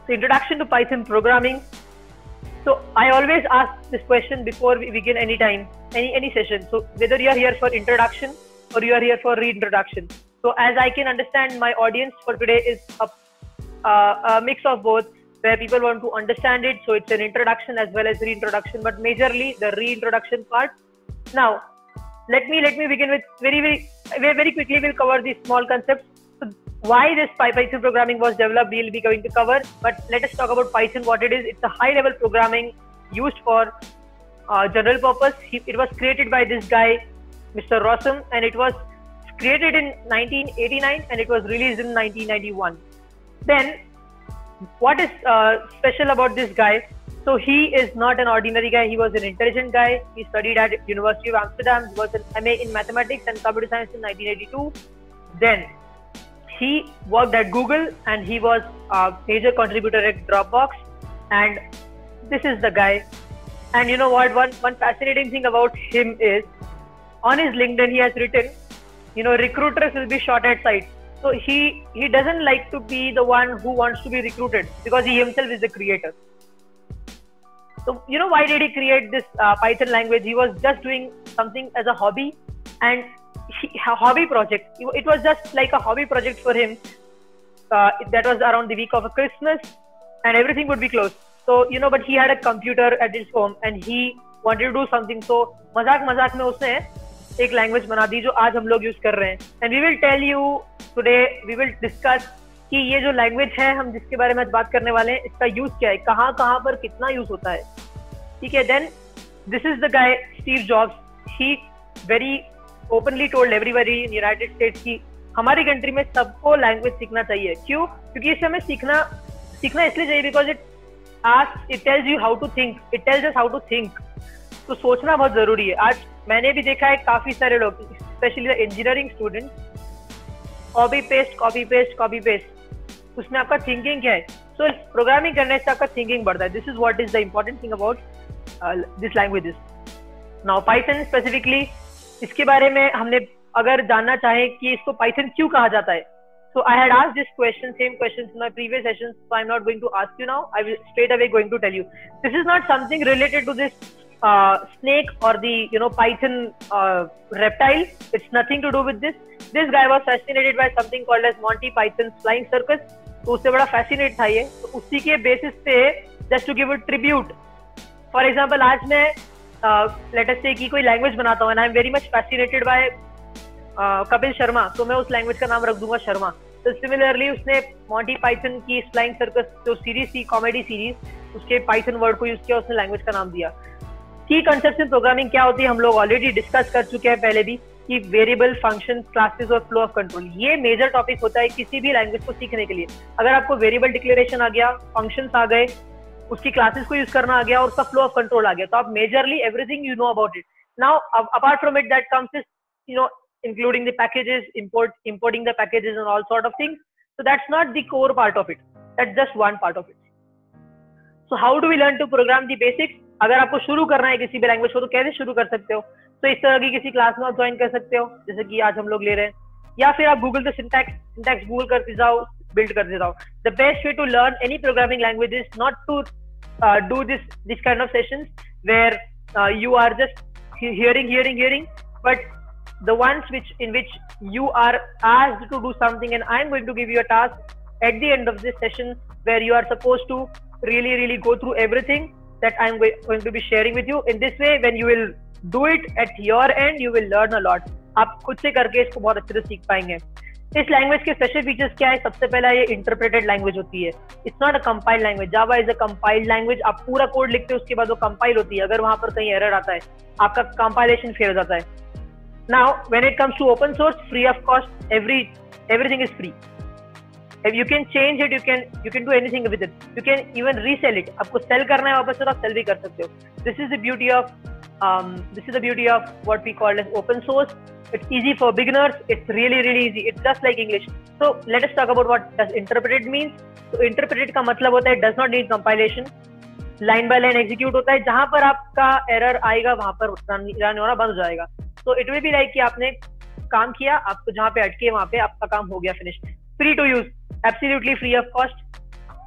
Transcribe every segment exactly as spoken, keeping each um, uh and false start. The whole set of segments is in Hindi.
So introduction to Python programming. So I always ask this question before we begin any time, any any session. So whether you are here for introduction or you are here for reintroduction. So as I can understand, my audience for today is a, uh, a mix of both, where people want to understand it. So it's an introduction as well as reintroduction, but majorly the reintroduction part. Now, let me let me begin with very very very quickly. We'll cover these small concepts. So why this Python programming was developed, we'll be going to cover. But let us talk about Python, what it is. It's a high-level programming used for uh, general purpose. He, it was created by this guy, Mister Rossum, and it was created in nineteen eighty-nine and it was released in nineteen ninety-one. Then, what is uh, special about this guy? So he is not an ordinary guy. He was an intelligent guy. He studied at University of Amsterdam. He was an M A in mathematics and computer science in nineteen eighty-two. Then he worked at Google and he was a major contributor at Dropbox. And this is the guy. And you know what? One one fascinating thing about him is, on his LinkedIn he has written, you know, recruiters will be shot at sight. So he he doesn't like to be the one who wants to be recruited, because he himself is the creator. So, you know, why did he create this uh, Python language? He was just doing something as a hobby, and he, a hobby project. It was just like a hobby project for him. Uh, that was around the week of a Christmas, and everything would be closed. So, you know, but he had a computer at his home, and he wanted to do something. So, मजाक मजाक में उसने एक language बना दी जो आज हम लोग use कर रहे हैं. And we will tell you today, we will discuss कि ये जो लैंग्वेज है, हम जिसके बारे में आज बात करने वाले हैं, इसका यूज क्या है, कहाँ कहाँ पर कितना यूज होता है. ठीक है. Then this is the guy Steve Jobs. He very openly told everybody in United States कि हमारी कंट्री में सबको लैंग्वेज सीखना चाहिए. क्यों? क्योंकि इससे हमें सीखना सीखना इसलिए चाहिए because it ask it tells you how to think. It tells us how to think. तो सोचना बहुत जरूरी है. आज मैंने भी देखा है काफी सारे लोग, specially the engineering student, copy paste copy paste copy paste. उसमें आपका थिंकिंग क्या है? सो प्रोग्रामिंग करने से आपका थिंकिंग बढ़ता है. This is what is the important thing about this languages. Now Python specifically, इसके बारे में हमने अगर जानना चाहे कि इसको पाइथन क्यों कहा जाता है, so I had asked this question, same question in my previous sessions, so I am not going to ask you now. I will straight away going to tell you. This is not something related to this snake or the, you know, Python uh, reptile. It's nothing to do with this. This guy was fascinated by something called as Monty Python's Flying Circus. तो उससे बड़ा फैसिनेट था ये. तो उसी के बेसिस पे, just to give a tribute, for example आज मैं लेट अस से कि कोई लैंग्वेज बनाता हूँ and I am very much fascinated by Kapil Sharma, तो मैं उस लैंग्वेज का नाम रख दूंगा शर्मा. तो सिमिलरली उसने मॉन्टी पाइथन की फ्लाइंग सर्कस जो सीरीज थी, कॉमेडी सीरीज, उसके पाइथन वर्ड को यूज किया, उसने लैंग्वेज का नाम दिया. की कंसेप्ट इन प्रोग्रामिंग क्या होती है हम लोग ऑलरेडी डिस्कस कर चुके हैं पहले भी, कि वेरिएबल, फंक्शन, क्लासेस और फ्लो ऑफ कंट्रोल. ये मेजर टॉपिक होता है किसी भी लैंग्वेज को सीखने के लिए. अगर आपको वेरिएबल डिक्लेरेशन आ गया, फंक्शंस आ गए, उसकी क्लासेस को यूज करना आ गया और उसका फ्लो ऑफ कंट्रोल आ गया, तो आप majorly everything you know about it. Now apart from it that comes is, you know, including the packages, import importing the packages and all sort of things. So that's not the core part of it. That's just one part of it. So how do we learn to program the basics? अगर आपको शुरू करना है किसी भी लैंग्वेज को, तो कैसे शुरू कर सकते हो? तो इस तरह की किसी क्लास में आप ज्वाइन कर सकते हो, जैसे कि आज हम लोग ले रहे हैं, या फिर आप गूगल से सिंटैक्स सिंटैक्स गूगल करते जाओ, बिल्ड करते जाओ. The best way to learn any programming language is not to do this this kind of sessions where you are just hearing hearing hearing but the ones which in which you are asked to do something, and I'm going to give you a task at the end of this session where you are supposed to really really go through everything that I'm going to be sharing with you. In this way, when you will do it at your end, you will learn a lot. आप खुद से करके इसको बहुत अच्छे से सीख पाएंगे. इस लैंग्वेज के स्पेशल फीचर्स क्या है? सबसे पहला, ये इंटरप्रेटेड लैंग्वेज होती है. It's not a compiled language. Java is a compiled language. आप पूरा कोड लिखते हो, उसके बाद वो कंपाइल होती है. अगर वहां पर कहीं एरर आता है, आपका कंपाइलेशन फेल हो जाता है. Now when it comes to open source, free of cost, every everything is free. If you can change it, you can you can do anything with it. You can even resell it. आपको सेल करना है वापस, तो आप सेल भी कर सकते हो. This is the beauty of um, this is the beauty of what we call as open source. It's easy for beginners. It's really really easy. It's just like English. So let us talk about what does interpreted means. So interpreted का मतलब होता है does not need compilation. Line by line execute होता है. जहां पर आपका एरर आएगा वहां पर रन होना बंद हो जाएगा. So it will be like कि आपने काम किया, आपको जहां पे अटके वहां पे आपका काम हो गया, finish. Free to use. Absolutely free of cost.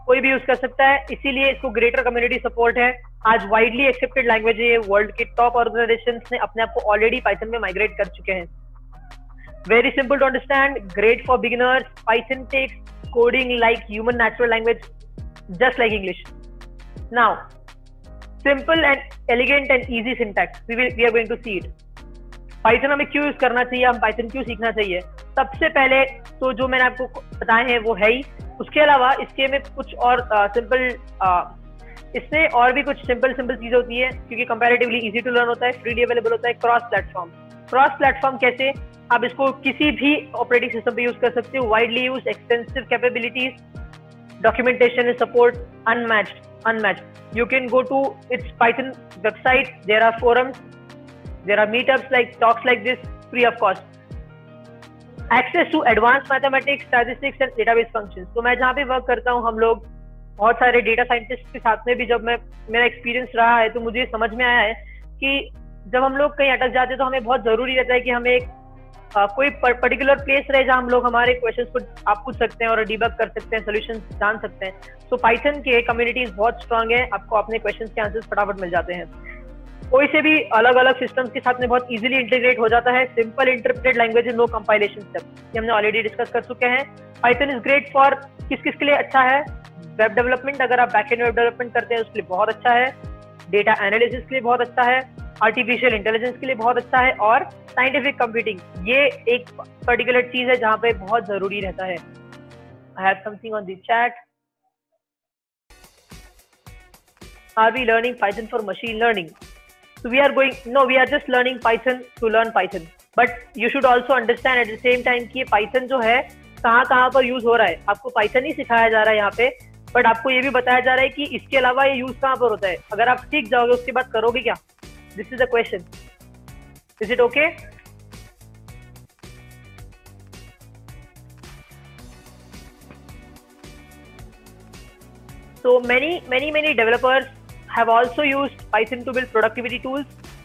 कोई भी यूज कर सकता है, इसीलिए इसको ग्रेटर कम्युनिटी सपोर्ट है। आज वाइडली एक्सेप्टेड लैंग्वेज है, वर्ल्ड के टॉप ऑर्गेनाइजेशंस ने अपने आप को ऑलरेडी पाइथन में माइग्रेट कर चुके हैं। Very simple to understand, great for beginners, Python takes coding like human natural language, just like English. Now simple and elegant and easy syntax, we we are going to see it. Python हमें क्यों यूज करना चाहिए, हम पाइथन क्यों सीखना चाहिए? सबसे पहले तो जो मैंने आपको बताए हैं वो है ही, उसके अलावा इसके में कुछ और सिंपल uh, इससे और भी कुछ सिंपल सिंपल चीजें होती है, क्योंकि कंपैरेटिवली इजी टू लर्न होता है, फ्रीली अवेलेबल होता है। क्रॉस प्लेटफॉर्म, क्रॉस प्लेटफॉर्म कैसे? आप इसको किसी भी ऑपरेटिंग सिस्टम पे यूज कर सकते हो। Widely use, extensive capabilities, documentation and support unmatched unmatched You can go to its Python website, there are forums, there are meetups like talks like this, free of cost। access to advanced mathematics, statistics and database functions। तो मैं जहाँ पे वर्क करता हूँ, हम लोग बहुत सारे डेटा साइंटिस्ट के साथ में भी जब मैं मेरा एक्सपीरियंस रहा है, तो मुझे समझ में आया है कि जब हम लोग कहीं अटक जाते हैं तो हमें बहुत जरूरी रहता है कि हमें एक Uh, कोई पर्टिकुलर प्लेस रहे जहाँ हम लोग हमारे क्वेश्चंस को आप पूछ सकते हैं और डिबग कर सकते हैं, सॉल्यूशंस जान सकते हैं। सो पाइथन के कम्युनिटीज बहुत स्ट्रांग है, आपको अपने क्वेश्चंस के आंसर्स फटाफट मिल जाते हैं। कोई से भी अलग अलग सिस्टम्स के साथ में बहुत इजीली इंटीग्रेट हो जाता है। Simple interpreted language, no compilation step, ये हमने ऑलरेडी डिस्कस कर चुके हैं। पाइथन इज ग्रेट फॉर किस किस के लिए अच्छा है? वेब डेवलपमेंट, अगर आप बैकएंड वेब डेवलपमेंट करते हैं उसके लिए बहुत अच्छा है। डेटा एनालिसिस के लिए बहुत अच्छा है, आर्टिफिशियल इंटेलिजेंस के लिए बहुत अच्छा है, और साइंटिफिक कंप्यूटिंग, ये एक पर्टिकुलर चीज है जहां पे बहुत जरूरी रहता है। I have something on the chat. Are we learning Python for machine learning? So we are going, no, we are just learning Python to learn Python. But you should also understand at the same time कि Python जो है कहाँ कहाँ पर यूज हो रहा है। आपको Python ही सिखाया जा रहा है यहाँ पे, बट आपको ये भी बताया जा रहा है कि इसके अलावा ये यूज कहाँ पर होता है। अगर आप सीख जाओगे उसके बाद करोगे क्या? This is the question. Is it okay? So many many many developers have also used Python to build productivity tools,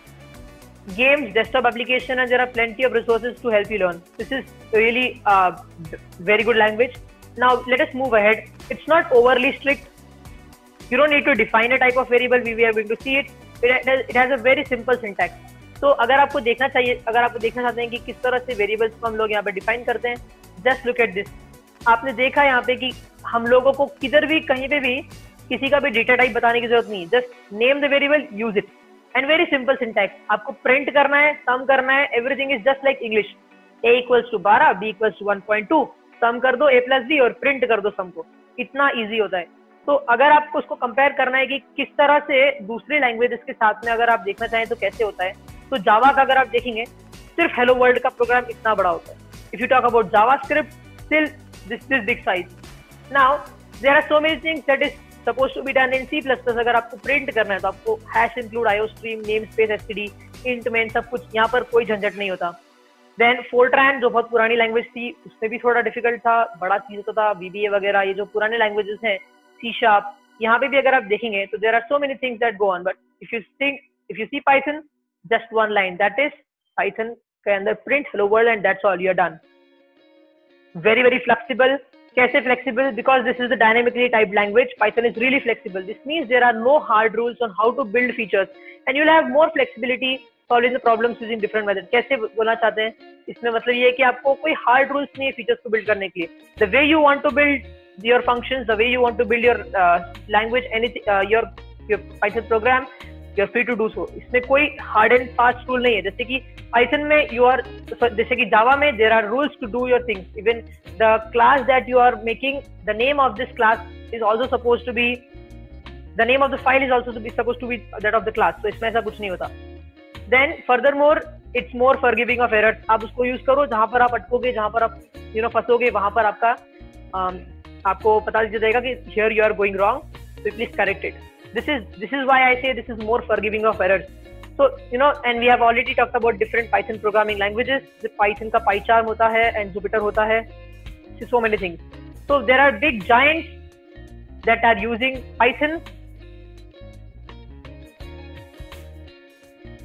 games, desktop application, and there are plenty of resources to help you learn. This is really a very good language. Now let us move ahead. It's not overly strict. You don't need to define a type of variable. We are going to see it. It has, it has a very simple syntax. So अगर आपको देखना चाहिए, अगर आपको देखना चाहते हैं कि किस तरह से वेरिएबल्स को हम लोग यहाँ पे डिफाइन करते हैं, जस्ट लुक एट दिस। आपने देखा यहाँ पे कि हम लोगों को किधर भी कहीं पे भी किसी का भी डेटा टाइप बताने की जरूरत नहीं है। Just name the variable, use it, and very simple syntax. आपको प्रिंट करना है, सम करना है, everything is just like English. A equals to बारह, B equals to one point two, sum कर दो ए प्लस बी और प्रिंट कर दो सम को। इतना इजी होता है। तो अगर आपको उसको कंपेयर करना है कि किस तरह से दूसरे लैंग्वेजेस के साथ में अगर आप देखना चाहें तो कैसे होता है, तो जावा का अगर आप देखेंगे, सिर्फ हेलो वर्ल्ड का प्रोग्राम इतना बड़ा होता है। If you talk about JavaScript, still this this big size. Now there are so many things that is suppose to be done in C plus plus. अगर आपको प्रिंट करना है तो आपको hash include, iostream, name space, STD, int main, सब कुछ, यहाँ पर कोई झंझट नहीं होता। देन फोर्ट्रैन जो बहुत पुरानी लैंग्वेज थी, उसमें भी थोड़ा डिफिकल्ट था, बड़ा चीज होता था। वीबीए वगैरह, ये जो पुराने लैंग्वेजेस हैं, सी शार्प, यहाँ पे भी अगर आप देखेंगे तो there are so many things that go on. But if you think, if you see Python, just one line, that is Python के अंदर print hello world and that's all, you are done. Very very flexible. कैसे flexible? Because this is the dynamically typed language, Python is really flexible. This means there are no hard rules on how to build features and you will have more flexibility solving the problems using different method. कैसे बोलना चाहते हैं इसमें? मतलब ये है कि आपको कोई हार्ड रूल्स नहीं है फीचर्स को बिल्ड करने के लिए। The way you want to build your functions, the way you want to build your language, anything, your your Python program, you are free to do so. इसमें कोई हार्ड एंड फास्ट रूल नहीं है। जैसे कि पाइथन में यू आर, जैसे कि जावा में there are rules to do your things. Even the class that you are making, the name of this class is also suppose to be, the name of the file is also suppose to be that of the class. तो इसमें ऐसा कुछ नहीं होता। Then furthermore, it's more forgiving of errors. आप उसको यूज करो, जहां पर आप अटकोगे, जहां पर आप यू नो फंसोगे, वहां पर आपका um, आपको पता चल जाएगा कि here you are going wrong, so please correct it. This is this is why I say this is more forgiving of errors. So you know, and we have already talked about different Python programming languages. The Python का PyCharm होता है and Jupyter होता है. So many things. So there are big giants that are using Python.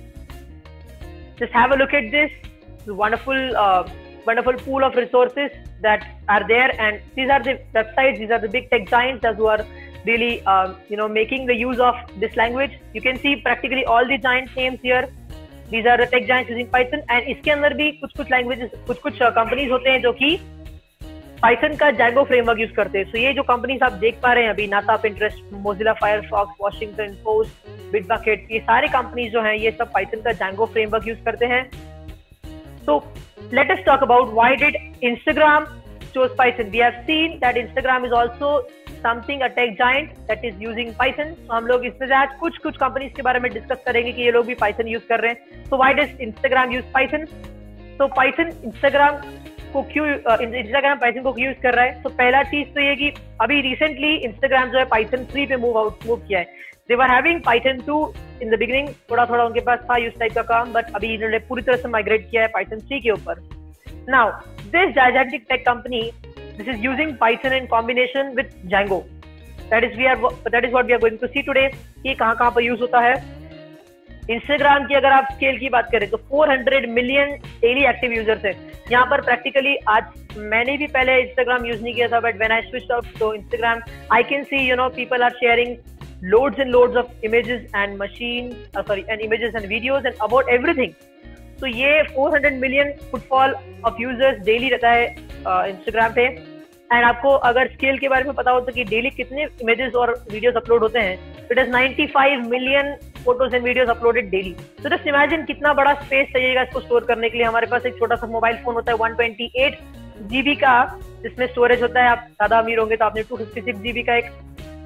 Just have a look at this. This wonderful, uh, wonderful pool of resources. that are there, and these are the websites, these are the big tech giants as who are really uh, you know making the use of this language. You can see practically all the giant names here. These are the tech giants using Python, and इसके अंदर भी कुछ कुछ languages, कुछ कुछ कंपनीज होते हैं जो कि Python का Django framework यूज करते हैं. So ये जो कंपनीज आप देख पा रहे हैं अभी, NASA, Pinterest, Mozilla Firefox, Washington Post, Bitbucket, ये सारे कंपनीज जो हैं ये सब Python का Django framework यूज करते हैं. So let us talk about why did Instagram chose Python. We have seen that Instagram is also something a tech giant that is using Python. So हम लोग इसमें से आज कुछ कुछ कंपनीज के बारे में डिस्कस करेंगे कि ये लोग भी Python यूज कर रहे हैं. So why does Instagram use Python? So Python Instagram को क्यों Instagram Python को क्यों यूज कर रहा है? So पहला चीज तो ये कि अभी रिसेंटली Instagram जो है Python थ्री पे मूव आउट मूव किया है. They were having Python two in the beginning, थोड़ा थोड़ा उनके पास था इस टाइप का काम, बट अभी इन्होंने पूरी तरह से माइग्रेट किया है Python थ्री के ऊपर. Now this gigantic tech company, this is using Python in combination with Django. That is we are that is what we are going to see today कि कहाँ कहाँ पर यूज होता है. Instagram की अगर आप स्केल की बात करें तो four hundred million daily active users है यहाँ पर. प्रैक्टिकली आज मैंने भी पहले Instagram यूज नहीं किया था, but when I switched off तो Instagram I can see you know people are sharing loads and loads of images and machine uh, sorry and images and videos and about everything. So ये four hundred million footfall of users daily रहता है uh, Instagram पे. एंड आपको अगर स्केल के बारे में पता हो तो कि डेली कितने इमेजेस और वीडियोस अपलोड होते हैं, it is ninety-five million photos and videos uploaded daily. तो जस्ट इमेजिन कितना बड़ा स्पेस चाहिएगा इसको स्टोर करने के लिए. हमारे पास एक छोटा सा मोबाइल फोन होता है one twenty-eight जीबी का, जिसमें स्टोरेज होता है. आप ज्यादा अमीर होंगे तो आपने two fifty-six जीबी का एक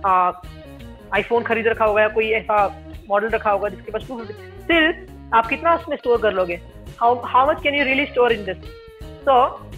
आईफोन खरीद रखा होगा या कोई ऐसा मॉडल रखा होगा जिसके पास two fifty. स्टिल आप कितना उसमें स्टोर कर लोगे? How how much can you really store in this? So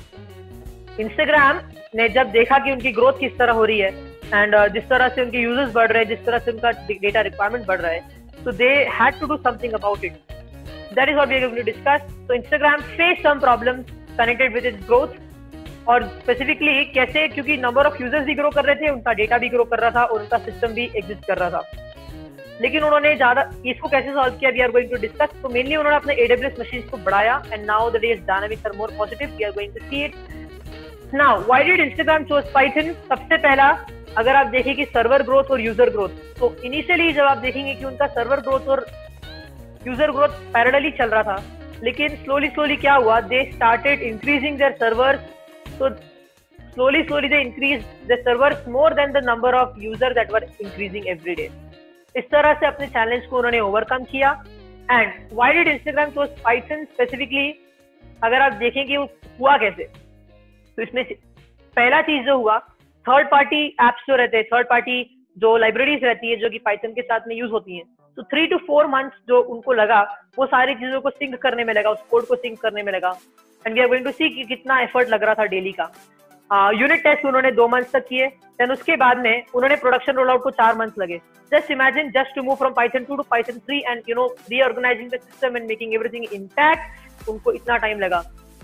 Instagram ने जब देखा कि उनकी ग्रोथ किस तरह हो रही है एंड uh, जिस तरह से उनके यूजर्स बढ़ रहे हैं, जिस तरह से उनका डेटा रिक्वायरमेंट बढ़ रहा है, so they had to do something about it. That is what we are going to discuss. So Instagram faced some problems connected with its growth, और स्पेसिफिकली कैसे, क्योंकि नंबर ऑफ यूजर्स भी ग्रो कर रहे थे, उनका डेटा भी ग्रो कर रहा था और उनका सिस्टम भी एग्जिस्ट कर रहा था. लेकिन उन्होंने ज्यादा इसको कैसे सॉल्व किया, we are going to discuss. तो मेनली उन्होंने अपने A W S मशीन्स को बढ़ाया and now the days dynamics are more positive. We are going to see it. Now why did Instagram choose Python? सबसे पहला अगर आप देखें कि सर्वर ग्रोथ और यूजर ग्रोथ, तो इनिशियली जब आप देखेंगे कि उनका सर्वर ग्रोथ और यूजर ग्रोथ पैरेलली चल रहा था, लेकिन स्लोली स्लोली क्या हुआ, they started increasing their servers. So slowly, slowly they increased the servers more than the number of users that were increasing every day. इस तरह से अपने चैलेंज को उन्होंने ओवरकम किया. And why did Instagram choose Python specifically? अगर आप देखें कि वो हुआ कैसे, तो इसमें पहला चीज जो हुआ, थर्ड पार्टी एप्स जो रहते हैं, थर्ड पार्टी जो लाइब्रेरीज रहती है जो कि Python के साथ में यूज होती हैं, तो थ्री टू फोर मंथ्स जो उनको लगा वो सारी चीजों को सिंक करने में लगा, उस कोड को सिंक करने में लगा. And we are going to see कि कितना एफर्ट लग रहा था डेली का. यूनिट uh, टेस्ट उन्होंने दो मंथ्स तक किए, देन उसके बाद में उन्होंने प्रोडक्शन रोल आउट को चार मंथ्स लगे. Just imagine, just to move from Python to to Python three and you know reorganizing the system and making everything intact, उनको इतना टाइम लगा.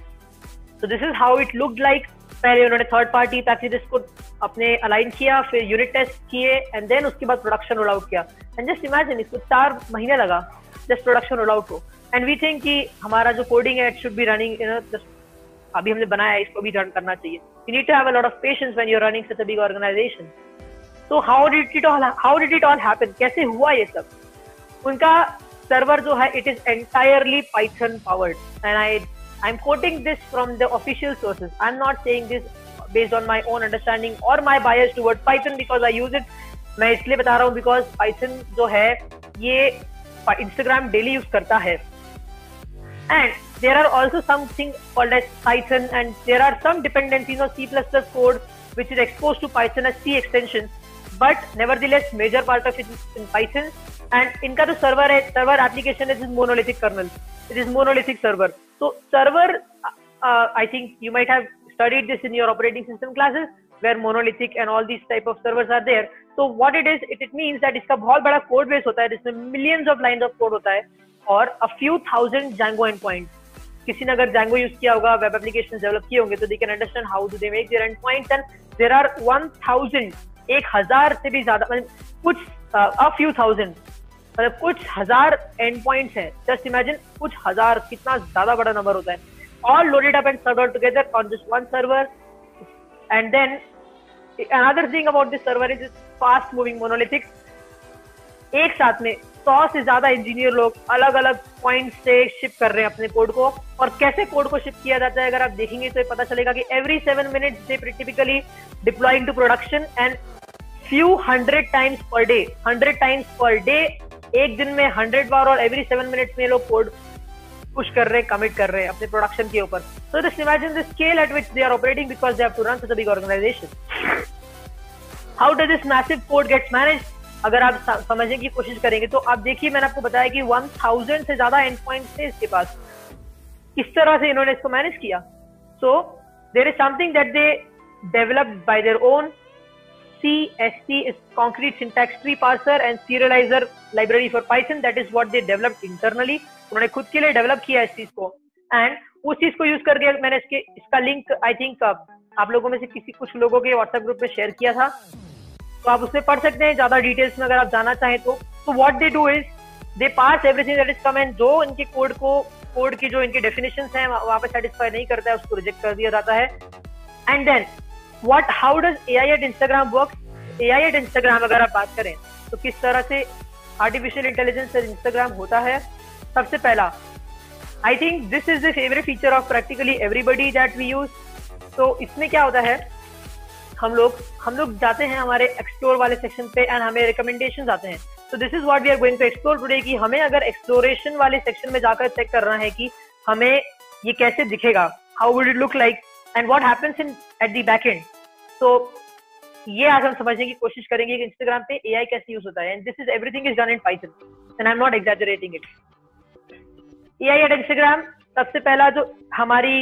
So this is how it looked like. पहले उन्होंने थर्ड पार्टी पैकेजेस को अपने अलाइन किया, फिर यूनिट टेस्ट किए एंड देन उसके बाद प्रोडक्शन रोल आउट किया. एंड जस्ट इमेजिन, इसको चार महीने लगा जस्ट प्रोडक्शन रोल आउट को. एंड वी थिंक कि हमारा जो कोडिंग है it should be running you know just अभी हमने बनाया है, इसको भी रन करना चाहिए. You need to have a lot of patience when you're running such a big organization. So how did it all how did it all happen? कैसे हुआ ये सब? उनका सर्वर जो है it is entirely Python powered, and I I'm quoting this from the official sources. I'm not saying this based on my own understanding or my bias towards Python because I use it. मैं इसलिए बता रहा हूँ because Python जो है ये Instagram daily यूज करता है. And there are also something called as Python, and there are some dependencies of C plus plus code which is exposed to Python as C extensions, but nevertheless major part of it is in Python. And इनका जो server है, server application is monolithic kernel. It is monolithic server. So server, uh, I think you might have studied this in your operating system classes where monolithic and all these type of servers are there. So what it is, it, it means that इसका बहुत बड़ा code base होता है जिसमें millions of lines of code होता है और a few thousand Django endpoints. किसी ने अगर Django यूज किया होगा, वेब एप्लीकेशन डेवलप किए होंगे, तो they can understand how do they make their endpoints. And there are one thousand, एक हजार से भी ज्यादा, मतलब कुछ a few thousand, मतलब कुछ हजार endpoints हैं. Just imagine कुछ हजार, कितना ज्यादा बड़ा नंबर होता है. All loaded up and served all together on just one server. And then another thing about this server is it's fast moving monolithic. एक साथ में सौ से ज्यादा इंजीनियर लोग अलग अलग पॉइंट से शिप कर रहे हैं अपने कोड को, और कैसे कोड को शिप किया जाता है अगर आप देखेंगे तो पता चलेगा कि every seven minutes they typically deploy into production and few hundred times per day, hundred times per day, एक दिन में हंड्रेड बार, और एवरी सेवन मिनट्स में लोग कोड पुश कर रहे हैं, कमिट कर रहे हैं अपने प्रोडक्शन के ऊपर. So just imagine the scale at which they are operating because they have to run such a big organization. How does this massive code gets managed? अगर आप समझने की कोशिश करेंगे तो आप देखिए, मैंने आपको बताया कि वन थाउजेंड से ज्यादा एंड पॉइंट्स थे इसके पास. किस तरह से इन्होंने इसको मैनेज किया? So there is something that they developed by their own. C S T is concrete syntax tree parser and serializer library for Python. That is what they developed internally. उन्होंने खुद के लिए डेवलप किया इस चीज को, एंड उस चीज को यूज करके मैंने इसके इसका लिंक आई थिंक आप लोगों में से किसी कुछ लोगों के व्हाट्सएप ग्रुप में शेयर किया था, तो आप उसमें पढ़ सकते हैं ज्यादा डिटेल्स में अगर आप जाना चाहें तो. तो what they do is they pass everything that is come, and जो इनके कोड को कोड की जो इनके डेफिनेशंस हैं वहां पे सेटिस्फाई नहीं करता है उसको रिजेक्ट कर दिया जाता है. And then what how does AI at Instagram work? AI at Instagram अगर आप बात करें तो किस तरह से आर्टिफिशियल इंटेलिजेंस से इंस्टाग्राम होता है. सबसे पहला, I think this is the favourite feature of practically everybody that we use. तो इसमें क्या होता है, हम लोग हम लोग जाते हैं हमारे एक्सप्लोर वाले सेक्शन पे एंड हमें रिकमेंडेशंस आते हैं. तो this is what we are going to explore today, कि हमें अगर एक्सप्लोरेशन वाले सेक्शन में जाकर चेक करना है कि हमें ये कैसे दिखेगा, how would it look like and what happens in at the back end. तो ये आज हम समझने की कोशिश करेंगे कि इंस्टाग्राम पे एआई कैसे यूज होता है, and this is everything is done in Python and I am not exaggerating it. AI at Instagram, सबसे पहला जो हमारी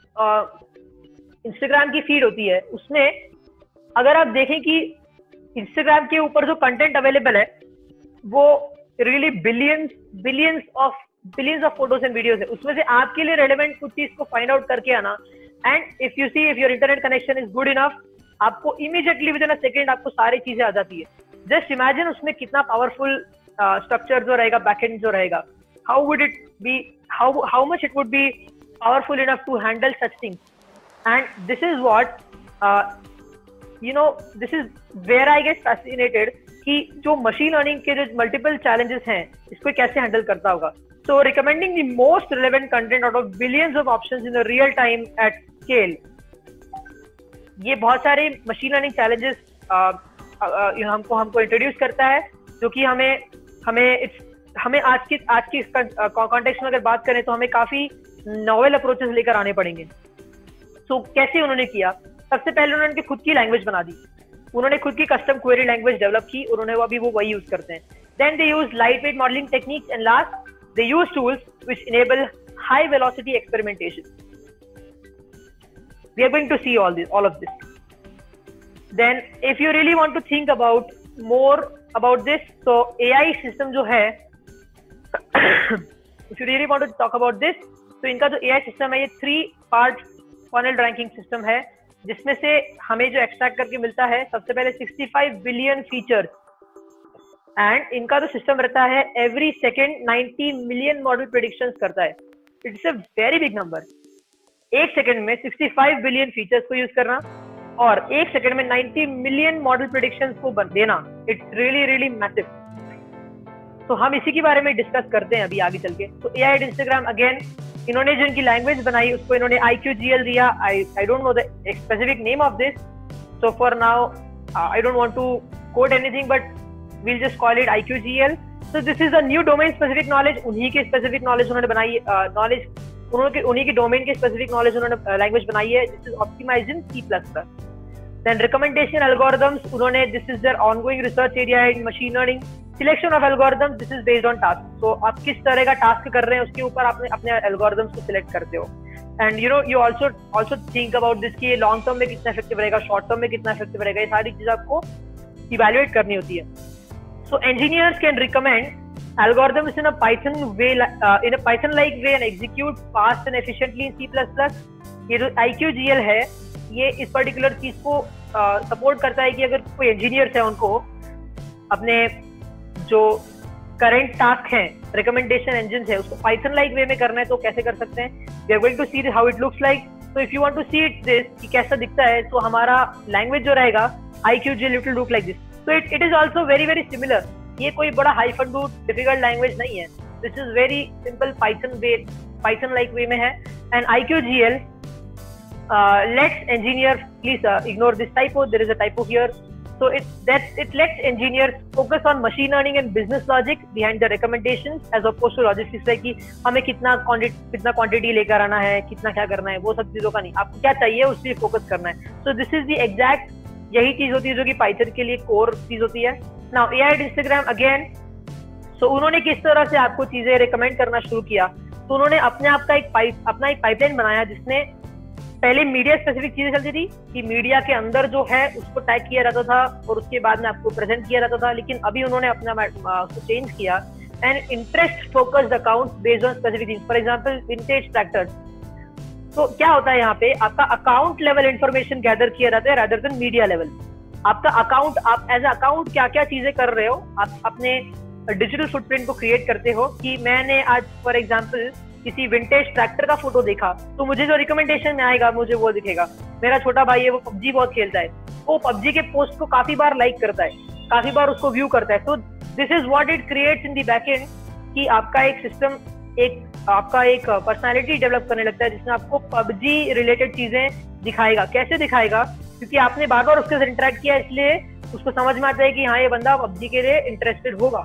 इंस्टाग्राम की फीड होती है उसमें अगर आप देखें कि इंस्टाग्राम के ऊपर जो कंटेंट अवेलेबल है वो really billions billions of billions of photos and videos है. उसमें से आपके लिए रेलेवेंट कुछ चीज को फाइंड आउट करके आना, and if you see if your internet connection is good enough, आपको immediately within a second आपको सारी चीजें आ जाती है. जस्ट इमेजिन उसमें कितना पावरफुल स्ट्रक्चर जो रहेगा, बैकएंड जो रहेगा, how would it be, how how much it would be powerful enough to handle such things. And this is what you know this is where I get fascinated कि जो मशीन लर्निंग के जो मल्टीपल चैलेंजेस हैं इसको कैसे हैंडल करता होगा. So recommending the most relevant content out of billions of options in the real time at scale. ये बहुत सारे मशीन लर्निंग चैलेंजेस हमको हमको इंट्रोड्यूस करता है, जो कि हमें हमें इट्स हमें आज की आज की कॉन्टेक्स्ट में अगर बात करें तो हमें काफी नॉवेल अप्रोचेस लेकर आने पड़ेंगे. सो so, कैसे उन्होंने किया? सबसे पहले उन्होंने खुद की लैंग्वेज बना दी, उन्होंने खुद की कस्टम क्वेरी लैंग्वेज डेवलप की, उन्होंने वो अभी वो वही यूज करते हैं. Then they use lightweight modelling techniques, and last they use tools which enable high velocity experimentation. We are going to see all this, all of this. Then, if you really want to think about more about this, so A I system जो है, if you really want to talk about this, तो इनका जो A I system है ये three part funnel ranking system है, जिसमें से हमें जो extract करके मिलता है सबसे पहले sixty-five billion features, and इनका जो system रहता है every second ninety million model predictions करता है. It's a very big number. एक सेकंड में sixty-five बिलियन फीचर्स को यूज करना और एक सेकंड में ninety मिलियन मॉडल प्रेडिक्शंस को देना, इट्स रियली रियली मैसिव. तो हम इसी के बारे में डिस्कस करते हैं अभी आगे चल के. तो एआई एट इंस्टाग्राम, अगेन इन्होंने जो इनकी लैंग्वेज बनाई उसको इन्होंने आई क्यू जी एल दिया. I I don't know the specific name of this, so for now I don't want to code anything, but we'll just call it I Q G L. So this is a new domain specific knowledge. उन्हीं के स्पेसिफिक नॉलेज उन्होंने बनाई, नॉलेज उन्होंने उन्हीं की डोमेन के स्पेसिफिक नॉलेज उन्होंने लैंग्वेज बनाई है. This is optimised in C plus plus. Then recommendation algorithms, उन्होंने this is their ongoing research area in machine learning. Selection of algorithms, this is based on task. तो आप किस तरह का टास्क कर रहे हैं उसके ऊपर आपने अपने एल्गोरिथम्स को सिलेक्ट करते हो. And you know you also also think about this कि लॉन्ग टर्म में कितना इफेक्टिव रहेगा, शॉर्ट टर्म में कितना इफेक्टिव रहेगा, ये सारी चीजें आपको इवैल्यूएट करनी होती है. सो engineers can recommend algorithms in a Python way, uh, in a Python-like way and execute fast and efficiently in C plus plus. ये जो I Q G L है, ये इस पर्टिकुलर चीज को सपोर्ट uh, करता है कि अगर कोई इंजीनियर्स है उनको अपने जो करंट टास्क है, रिकमेंडेशन इंजन है, उसको पाइथन लाइक वे में करना है तो कैसे कर सकते हैं. We are going to see how it looks like. So if you want to see it this कि कैसा दिखता है, तो हमारा लैंग्वेज जो रहेगा I Q G L it will look like this. So it, it is also very very similar. ये कोई बड़ा highfalutin difficult language नहीं है. This is very simple Python way, Python like way में है. And I Q G L uh, lets engineer, please uh, ignore this typo. There is a typo here. So it that it lets engineers focus on machine learning and business logic behind the recommendations as opposed to logistics like कि हमें कितना क्वांटिटी कितना क्वांटिटी लेकर आना है, कितना क्या करना है, वो सब चीजों का नहीं. आपको क्या चाहिए उस पर फोकस करना है. So this is the exact यही चीज होती है जो कि पाइथन के लिए कोर चीज होती है. Now A I Instagram again, so उन्होंने किस तरह से आपको चीजें रिकमेंड करना शुरू किया. तो उन्होंने अपने आप का एक पाइप अपना एक पाइपलाइन बनाया जिसने पहले मीडिया स्पेसिफिक चीजें चलती थी कि मीडिया के अंदर जो है उसको टैग किया जाता था और उसके बाद में आपको प्रेजेंट किया जाता था. लेकिन अभी उन्होंने अपना उसको चेंज किया and interest focused account based on specific things. For example vintage tractors. तो क्या होता है यहाँ पे आपका अकाउंट लेवल इंफॉर्मेशन गैदर किया जाता है रादर देन मीडिया लेवल. आपका अकाउंट, आप एज अ अकाउंट क्या क्या चीजें कर रहे हो, आप अपने डिजिटल फुटप्रिंट को क्रिएट करते हो कि मैंने आज फॉर एग्जाम्पल किसी विंटेज ट्रैक्टर का फोटो देखा तो मुझे जो रिकमेंडेशन में आएगा मुझे वो दिखेगा. मेरा छोटा भाई है वो पबजी बहुत खेलता है, वो पबजी के पोस्ट को काफी बार लाइक करता है, काफी बार उसको व्यू करता है. तो this is what it creates in the backend कि आपका एक सिस्टम एक आपका एक पर्सनालिटी डेवलप करने लगता है जिसमें आपको पबजी रिलेटेड चीजें दिखाएगा. कैसे दिखाएगा? क्योंकि आपने बार बार उसके साथ इंटरेक्ट किया इसलिए उसको समझ में आता है कि हाँ ये बंदा पबजी के लिए इंटरेस्टेड होगा.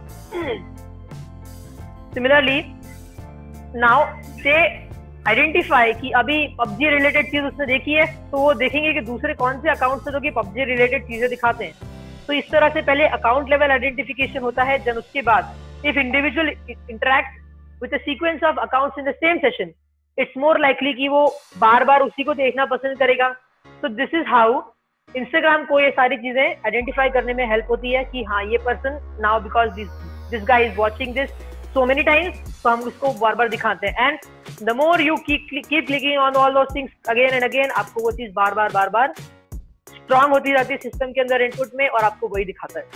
सिमिलरली नाउ से आइडेंटिफाई कि अभी पबजी रिलेटेड चीज उसने देखी है तो वो देखेंगे कि दूसरे कौन से अकाउंट से जो कि पबजी रिलेटेड चीजें दिखाते हैं. तो इस तरह से पहले अकाउंट लेवल आइडेंटिफिकेशन होता है. देन उसके बाद if individual interact with a sequence of accounts in the same session, it's more likely कि वो बार बार उसी को देखना पसंद करेगा. तो दिस इज हाउ इंस्टाग्राम को ये सारी चीजें आइडेंटिफाई करने में हेल्प होती है कि हाँ ये person now because this this guy is watching this so many times, तो हम उसको बार बार दिखाते हैं. And the more you keep keep clicking on all those things again and again, आपको वो चीज बार बार बार बार स्ट्रांग होती जाती है सिस्टम के अंदर इनपुट में और आपको वही दिखाता है.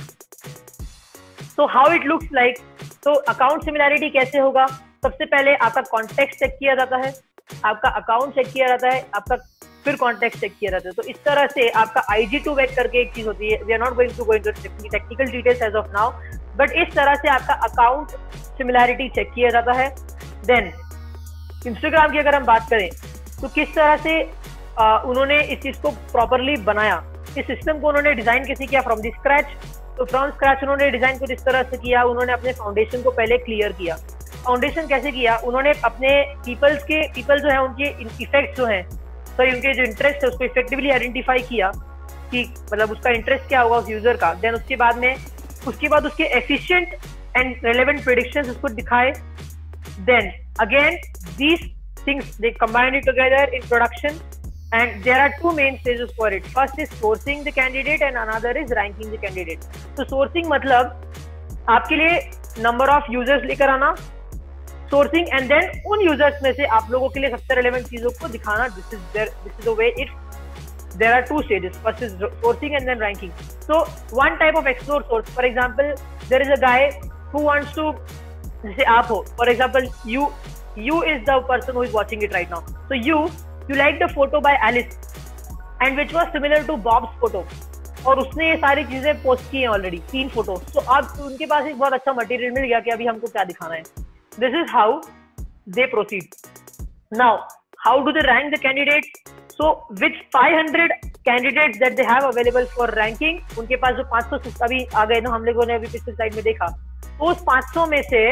So how it looks like. तो अकाउंट सिमिलैरिटी कैसे होगा? सबसे पहले आपका कॉन्टेक्स्ट चेक किया जाता है, आपका अकाउंट चेक किया जाता है, आपका फिर कॉन्टेक्स्ट चेक किया जाता है. तो इस तरह से आपका आई जी टू वेक करके एक चीज होती है. We are not going to go into technical details as of now, but इस तरह से आपका अकाउंट सिमिलैरिटी चेक किया जाता है. देन इंस्टाग्राम की अगर हम बात करें तो किस तरह से आ, उन्होंने इस चीज को प्रॉपरली बनाया. इस सिस्टम को उन्होंने डिजाइन कैसे किया? From the scratch. तो फ्रॉम स्क्रैच उन्होंने डिजाइन को इस तरह से किया, उन्होंने अपने फाउंडेशन को पहले क्लियर किया. फाउंडेशन कैसे किया? उन्होंने अपने पीपल्स के पीपल जो है उनके इफेक्ट जो है, सॉरी उनके जो इंटरेस्ट है उसको इफेक्टिवली आइडेंटिफाई किया कि मतलब उसका इंटरेस्ट क्या होगा उस यूजर का. देन उसके बाद में उसके बाद उसके एफिशिएंट एंड रेलेवेंट प्रेडिक्शंस उसको दिखाए. Then again these things they combine it together in production and there are two main stages for it. First is sourcing the candidate and another is ranking the candidate. So sourcing मतलब आपके लिए number of users लेकर आना, sourcing and then उन users में से आप लोगों के लिए सबसे relevant चीजों को दिखाना. This is there, this is the way it. There are two stages. First is sourcing and then ranking. So one type of explore source. For example, there is a guy who wants to, जैसे आप हो. For example, you you is the person who is watching it right now. So you You liked the photo by Alice and which was similar to Bob's photo. और उसने ये सारी चीजें पोस्ट की हैं ऑलरेडी, तीन फोटो. तो अब उनके पास एक बहुत अच्छा मटेरियल मिल गया कि अभी हमको क्या दिखाना है. This is how they proceed. Now how do they rank the candidate? So with five hundred candidates that they have available for ranking, उनके पास जो पाँच सौ अभी आ गए ना, हम लोगों ने अभी पिछले स्लाइड में देखा, तो उस पाँच सौ में से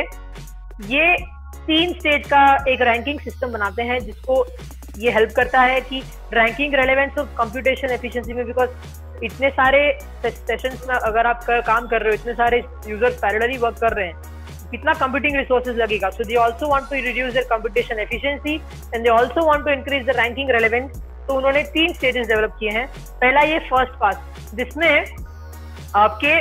ये तीन स्टेज का एक रैंकिंग सिस्टम बनाते हैं जिसको ये हेल्प करता है कि ranking relevance of computation efficiency में. बिकॉज इतने सारे सेशंस में अगर आप कर, काम कर रहे हो, इतने सारे यूजर्स पैरेलली वर्क कर रहे हैं, कितना कंप्यूटिंग रिसोर्सेज लगेगा. So they also want to reduce their computation efficiency and they also want to increase the ranking relevance. तो उन्होंने तीन स्टेजेस डेवलप किए हैं. पहला ये फर्स्ट पास, जिसमें आपके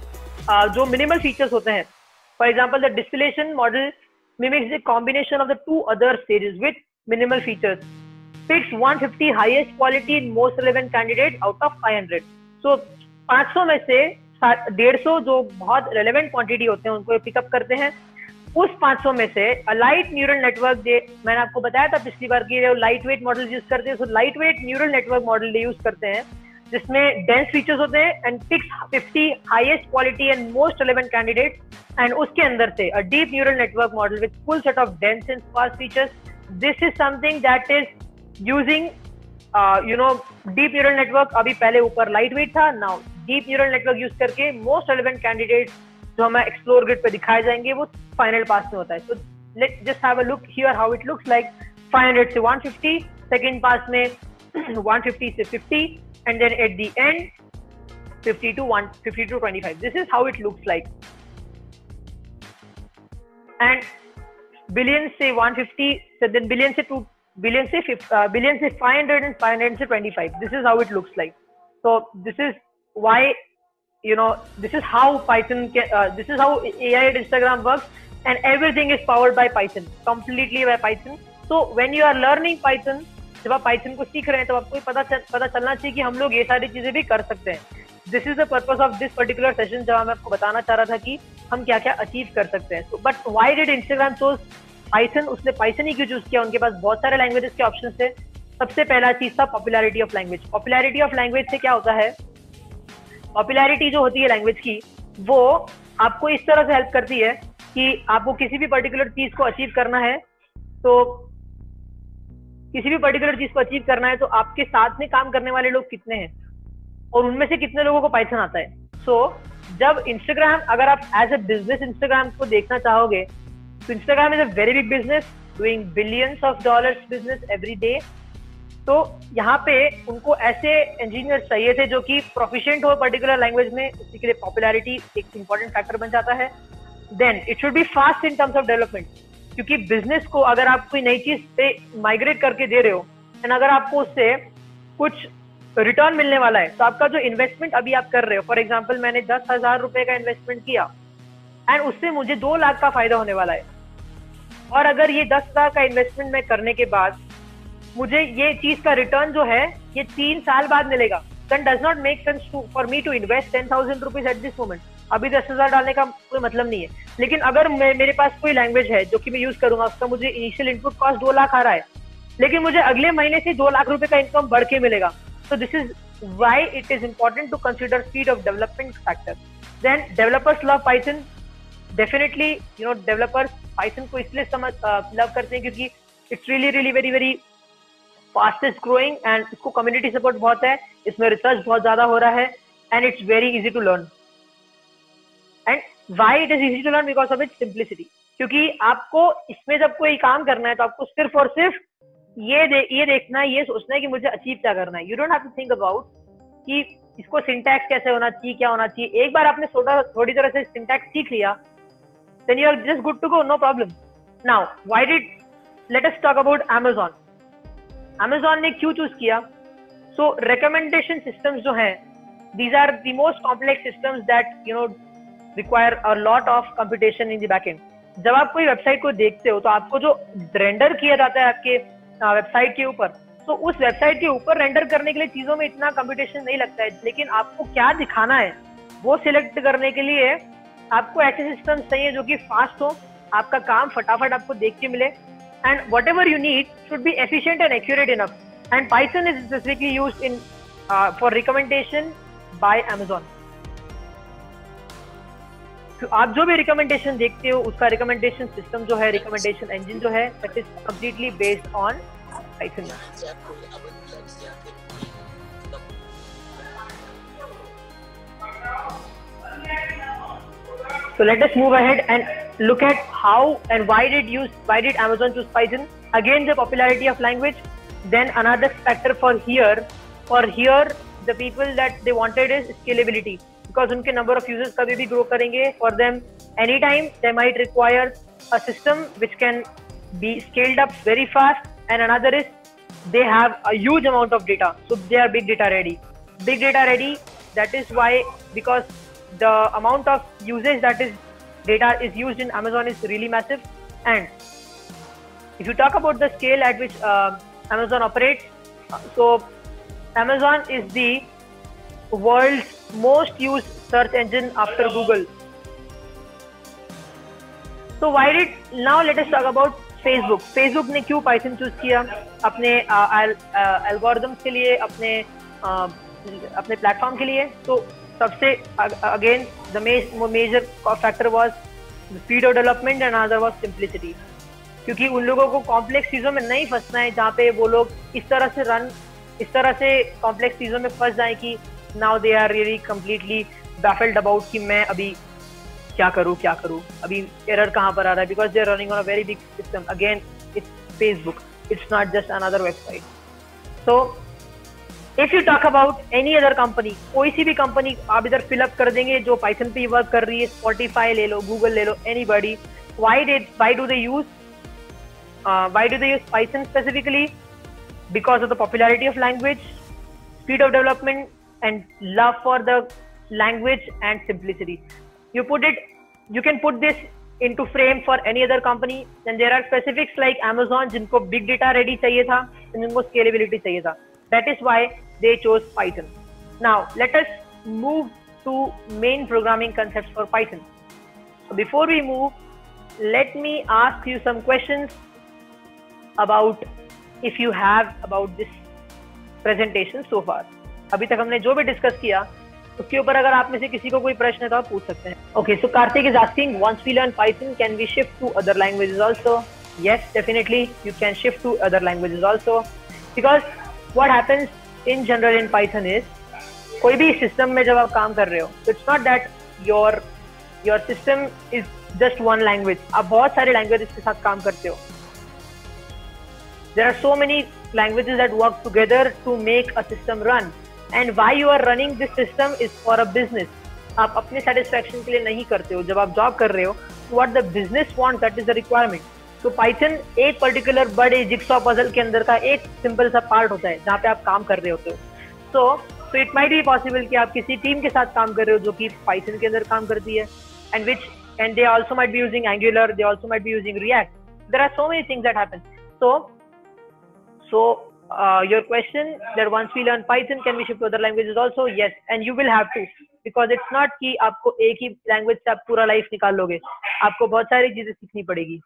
जो मिनिमल फीचर्स होते हैं, for example the distillation model mimics the combination of the two other stages with minimal features. Picks one hundred fifty highest quality and most relevant candidate out of five hundred. So पाँच सौ में से डेढ़ सौ जो बहुत relevant quantity होते हैं उनको पिकअप करते हैं. उस पाँच सौ में से लाइट न्यूरल नेटवर्क दे, मैंने आपको बताया था पिछली बार की लाइट वेट मॉडल यूज करते हैं, तो lightweight neural network model use करते हैं जिसमें डेंस फीचर्स होते हैं and picks fifty highest quality and most relevant candidates, and उसके अंदर से a deep neural network model with full set of dense and sparse features. This is something that is using you know deep neural network. अभी पहले ऊपर लाइट वेट था, now deep neural network use करके मोस्ट रिलेवेंट कैंडिडेट्स जो हमें एक्सप्लोर ग्रिड पे दिखाए जाएंगे वो फाइनल पास में होता है. So let's just have a look here how it looks like. Five hundred से वन फिफ्टी, सेकंड पास में वन फिफ्टी से fifty, and then at the end fifty to one fifty to twenty-five. This is how it looks like. And billion से one fifty, so then billion से two billion से uh, billion से five hundred and five hundred से twenty-five. This is how it looks like. So this is why, you know, this is how Python can, uh, this is how A I at Instagram works, and everything is powered by Python, completely by Python. So when you are learning Python, जब आप पाइथन को सीख रहे हैं तो आपको पता चल, पता चलना चाहिए कि हम लोग ये सारी चीजें भी कर सकते हैं. This is the purpose of this particular session, जब मैं आपको बताना चाह रहा था कि हम क्या क्या अचीव कर सकते हैं. But why did Instagram choose Python? उसने पाइथन ही क्यों चूज किया? उनके पास बहुत सारे लैंग्वेजेस के ऑप्शन थे. सबसे पहला चीज था popularity of language. Popularity of language से क्या होता है? पॉपुलैरिटी जो होती है लैंग्वेज की, वो आपको इस तरह से हेल्प करती है कि आपको किसी भी पर्टिकुलर चीज को अचीव करना है, तो किसी भी पर्टिकुलर चीज को अचीव करना है तो आपके साथ में काम करने वाले लोग कितने हैं और उनमें से कितने लोगों को पाइथन आता है. सो so, जब इंस्टाग्राम, अगर आप एज ए बिजनेस इंस्टाग्राम को देखना चाहोगे तो Instagram is a very big business doing billions of dollars business every day. तो यहाँ पे उनको ऐसे इंजीनियर चाहिए थे जो कि प्रोफिशिएंट हो पर्टिकुलर लैंग्वेज में. उसी के लिए पॉपुलैरिटी एक इंपॉर्टेंट फैक्टर बन जाता है. Then it should be fast in terms of development, क्योंकि बिजनेस को अगर आप कोई नई चीज पे माइग्रेट करके दे रहे हो एंड अगर आपको उससे कुछ रिटर्न मिलने वाला है, तो आपका जो इन्वेस्टमेंट अभी आप कर रहे हो, फॉर एग्जांपल मैंने दस हजार रुपए का इन्वेस्टमेंट किया एंड उससे मुझे दो लाख का फायदा होने वाला है, और अगर ये दस हजार का इन्वेस्टमेंट मैं करने के बाद मुझे ये चीज का रिटर्न जो है ये तीन साल बाद मिलेगा, then does not make sense to for me to invest ten thousand rupees at this moment. अभी दस हजार डालने का कोई मतलब नहीं है. लेकिन अगर मैं, मेरे पास कोई लैंग्वेज है जो कि मैं यूज करूंगा, उसका मुझे इनिशियल इनपुट कॉस्ट दो लाख आ रहा है, लेकिन मुझे अगले महीने से दो लाख रुपए का इनकम बढ़ के मिलेगा. So this is why it is important to consider speed of development factor. Then developers love Python. Definitely, you know, developers Python को इसलिए समझ लव uh, करते हैं क्योंकि it's really really very very fastest growing and इसको community support बहुत है, इसमें research बहुत ज्यादा हो रहा है and it's very easy to learn. And why it is easy to learn? Because of its simplicity. क्योंकि आपको इसमें जब कोई काम करना है तो आपको सिर्फ और सिर्फ ये दे, ये देखना है, ये सोचना है कि मुझे अचीव क्या करना है. You don't have to think about कि इसको सिंटैक्स कैसे होना चाहिए, क्या होना चाहिए. एक बार आपने थोड़ा थोड़ी तरह से सिंटैक्स सीख लिया, then you are just good to go, no problem. Now why did let us talk about Amazon. Amazon ने क्यों चूज किया? सो रिकमेंडेशन सिस्टम्स जो हैं, these are the most complex systems that you know require a lot of computation in the backend. जब आप कोई वेबसाइट को देखते हो तो आपको जो रेंडर किया जाता है आपके वेबसाइट के ऊपर, तो उस वेबसाइट के ऊपर रेंडर करने के लिए चीजों में इतना कंप्यूटेशन नहीं लगता है, लेकिन आपको क्या दिखाना है वो सिलेक्ट करने के लिए आपको ऐसे सिस्टम चाहिए जो कि फास्ट हो, आपका काम फटाफट आपको देख के मिले, and whatever you need should be efficient and accurate enough. And Python is specifically used in for recommendation by Amazon. तो आप जो भी रिकमेंडेशन देखते हो उसका रिकमेंडेशन सिस्टम जो है, रिकमेंडेशन इंजन जो है, that is completely based on Python. So let us move ahead and look at how and why did use why did Amazon choose Python? Again, the popularity of language. Then another factor for here, for here the people that they wanted is scalability. Because उनके number of users कभी भी grow करेंगे, for them anytime they might require a system which can be scaled up very fast, and another is they have a huge amount of data, so they are big data ready. Big data ready, that is why, because the amount of usage that is data is used in Amazon is really massive. And if you talk about the scale at which uh, Amazon operates, uh, so Amazon is the world's most used search engine after Google. So why did, now let us talk about Facebook. Facebook ने क्यों Python चूज किया अपने एल्गोरिथम्स के लिए, अपने uh, अपने प्लेटफॉर्म के लिए? तो सबसे again the major factor was speed of development and another was simplicity, क्योंकि उन लोगों को कॉम्प्लेक्स चीजों में नहीं फंसना है जहाँ पे वो लोग इस तरह से रन इस तरह से कॉम्प्लेक्स चीजों में फंस जाए कि now they are really completely baffled about कि मैं अभी क्या करूँ क्या करूँ अभी एरर कहाँ पर आ रहा है, because they are running on a very big system. Again it's Facebook, it's not just another website. So if you talk about any other company, कोई सी भी कंपनी आप इधर फिलअप कर देंगे जो पाइथन पे वर्क कर रही है, स्पॉटिफाई ले लो, गूगल ले लो, anybody, why did why do they use why do they use Python specifically? Because of the popularity of language, speed of development, and love for the language and simplicity. You put it, you can put this into frame for any other company. And there are specifics like Amazon, जिनको big data ready चाहिए था, and जिनको scalability चाहिए था. That is why they chose Python. Now let us move to main programming concepts for Python. So before we move, let me ask you some questions about if you have about this presentation so far. अभी तक हमने जो भी डिस्कस किया उसके ऊपर अगर आप में से किसी को कोई प्रश्न है तो आप पूछ सकते हैं. Okay, so Karthik is asking, once we learn Python, can we shift to other languages also? Yes, definitely you can shift to other languages also, because what happens in general in Python is, कोई भी सिस्टम में जब आप काम कर रहे हो, so it's not that your your system is just one language. आप बहुत सारे languages के साथ काम करते हो. There are so many languages that work together to make a system run, and why you are running this system is for a business. आप अपने satisfaction के लिए नहीं करते हो. जब आप job कर रहे हो, what the business wants, that is the requirement. तो Python एक particular बड़े jigsaw puzzle के अंदर का एक simple सा part होता है जहाँ पे आप काम कर रहे होते हो. So, so it might be possible कि आप किसी team के साथ काम कर रहे हो जो कि Python के अंदर काम करती है, and which and they also might be using Angular, they also might be using React. There are so many things that happen. So So uh, your question that once we learn Python, can we shift to other languages also? Yes, and you will have to, because it's not कि आपको एक ही language से आप पूरा life निकाल लोगे. आपको बहुत सारी चीजें सीखनी पड़ेगी.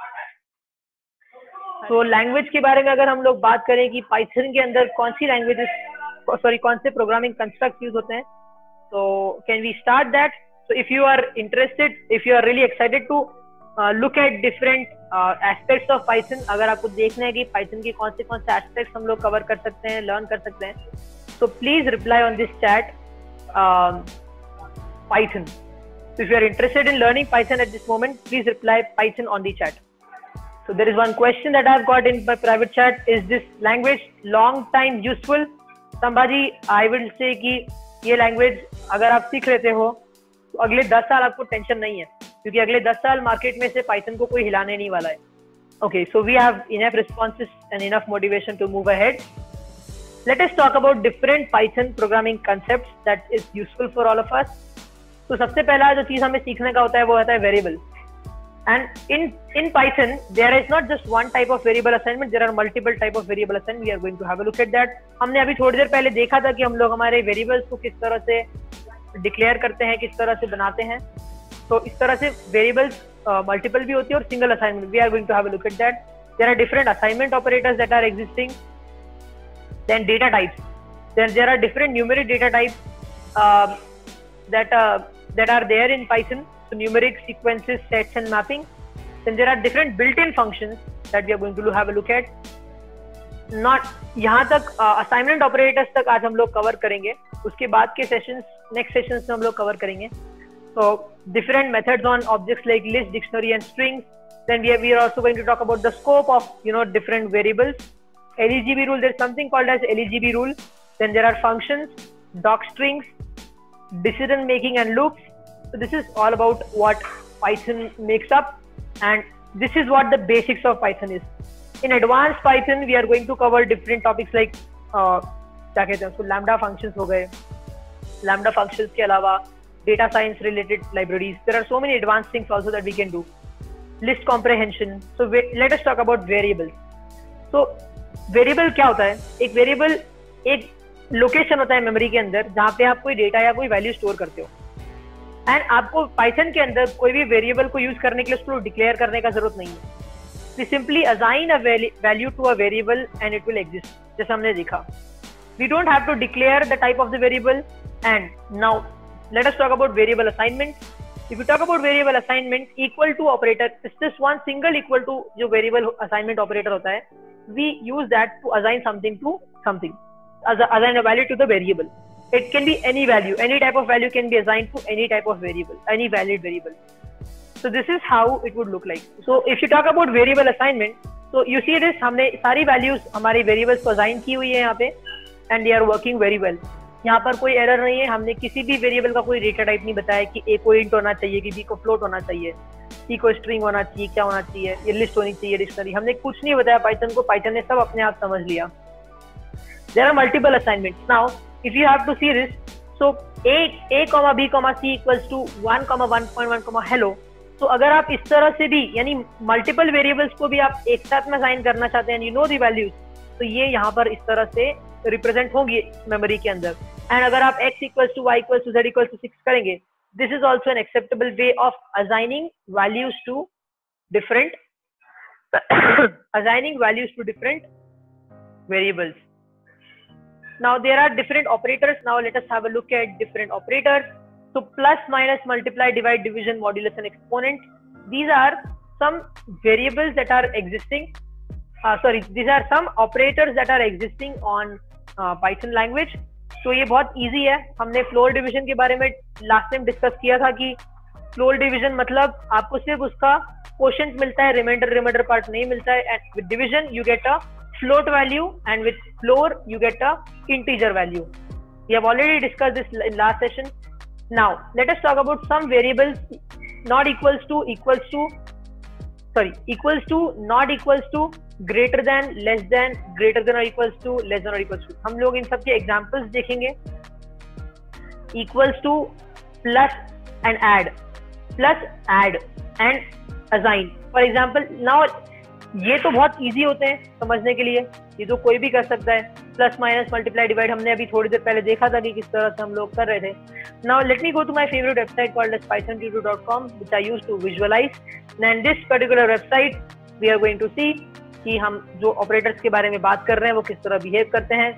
तो so, language के बारे में अगर हम लोग बात करें कि Python के अंदर कौन सी languages, sorry कौन से programming constructs use होते हैं, so can we start that? So if you are interested, if you are really excited to Uh, look at different uh, aspects of Python, अगर आपको देखना है कि Python की कौन से कौन से aspects हम लोग cover कर सकते हैं, learn कर सकते हैं, so please reply on this chat um, Python. So if you are interested in learning Python at this moment, please reply Python on the chat. So there is one question that I've got in my private chat. Is this language long time useful? Somebody, I will say कि ये language अगर आप सीख लेते हो तो अगले दस साल आपको टेंशन नहीं है, क्योंकि अगले दस साल मार्केट में से पाइथन को कोई हिलाने नहीं वाला है. Okay, so we have enough responses and enough motivation to move ahead. Let us talk about different Python programming concepts that is useful for all of us. तो सबसे पहला जो चीज हमें सीखने का होता है वो होता है variable. And in in Python there is not just one type of variable assignment, there are multiple type of variable assignment. We are going to have a look at that. हमने अभी थोड़ी देर पहले देखा था कि हम लोग हमारे वेरिएबल्स को किस तरह से डिक्लेयर करते हैं, किस तरह से बनाते हैं. तो इस तरह से वेरिएबल्स मल्टीपल भी होती है और single assignment. We are going to have a look at that. There are different assignment operators that are existing. Then data types, then there are different numeric data types that uh, that are there in Python. So numeric, sequences, sets and mapping. Then there are different built-in functions that we are going to have a look at. Not यहाँ तक असाइनमेंट uh, ऑपरेटर्स तक आज हम लोग कवर करेंगे. उसके बाद के सेशंस, नेक्स्ट सेशंस में हम लोग कवर करेंगे. So different methods on objects like list, dictionary and strings. Then we are, we are also going to talk about the scope of, you know, different variables. L E G B rule, there is something called as L E G B rule. Then there are functions, doc strings, decision making and loops. So this is all about what Python makes up, and this is what the basics of Python is. In advanced Python we are going to cover different topics like uh, क्या कहते हैं उसको, lambda functions हो गए. Lambda functions के अलावा data science related libraries. There are so many advanced things also that we can do. List comprehension. So let us talk about variables. So variable क्या होता है? एक variable एक लोकेशन होता है मेमोरी के अंदर जहाँ पे आप कोई डेटा या कोई वैल्यू स्टोर करते हो. एंड आपको पाइथन के अंदर कोई भी वेरिएबल को यूज करने के लिए उसको डिक्लेयर करने का जरूरत नहीं है. We simply assign a value to a variable and it will exist, जैसे हमने देखा. We don't have to declare the type of the variable. And now let us talk about variable assignment. If you talk about variable assignment, equal to operator is just one single equal to जो variable assignment operator होता है. We use that to assign something to something, assign a value to the variable. It can be any value, any type of value can be assigned to any type of variable, any valid variable. So this is how it would look like. So if you talk about variable assignment, so you see this, हमने सारी values हमारी variables को assign की हुई है यहाँ पे, and they are working very well. यहाँ पर कोई एरर नहीं है. हमने किसी भी वेरिएबल का कोई डेटा टाइप नहीं बताया कि ए को इंट होना चाहिए, कि बी को फ्लोट होना चाहिए, सी को स्ट्रिंग होना चाहिए, क्या होना चाहिए, ये लिस्ट होनी चाहिए, डिक्शनरी. हमने कुछ नहीं बताया पाइथन को. पाइथन ने सब अपने आप समझ लिया. There are multiple assignments. Now if you have to see this, so a a comma b comma c equals to one comma one point one comma hello. तो अगर आप इस तरह से भी, यानी मल्टीपल वेरिएबल्स को भी आप एक साथ में असाइन करना चाहते हैं, यू नो द वैल्यूज, तो ये यहाँ पर इस तरह से रिप्रेजेंट होंगी मेमोरी के अंदर. एंड अगर आप x equals to y equals to z equals to six करेंगे, this is also an acceptable way of assigning values to different assigning values to different variables. Now there are different operators. Now let us have a look at different operators. So plus, minus, multiply, divide, division, modulus and exponent. These are some variables that are existing. Uh, sorry, these are some operators that are existing on uh, Python language. तो ये बहुत इजी है. हमने फ्लोर डिवीजन के बारे में लास्ट टाइम डिस्कस किया था कि फ्लोर डिवीजन मतलब आपको सिर्फ उसका क्वोशिएंट मिलता है, रिमाइंडर रिमाइंडर पार्ट नहीं मिलता है. And with division you get a float value and with floor you get a integer value. We have already discuss this in last session. Now let us talk about some variables not equals to equals to sorry equals to not equals to greater than, less than, greater than और इक्वल्स टू, लेस देन और इक्वल्स टू. हम लोग इन सब के एग्जांपल्स देखेंगे. Equals to, plus and add, plus add and assign. For example now ये तो बहुत इजी होते हैं समझने के लिए, ये तो कोई भी कर सकता है. प्लस, माइनस, मल्टीप्लाई, डिवाइड हमने अभी थोड़ी देर पहले देखा था कि किस तरह से हम लोग कर रहे थे. Now let me go to my favourite website called as python tutor dot com which I use to visualize. And this particular website we are going to see कि हम जो ऑपरेटर्स के बारे में बात कर रहे हैं वो किस तरह बिहेव करते हैं.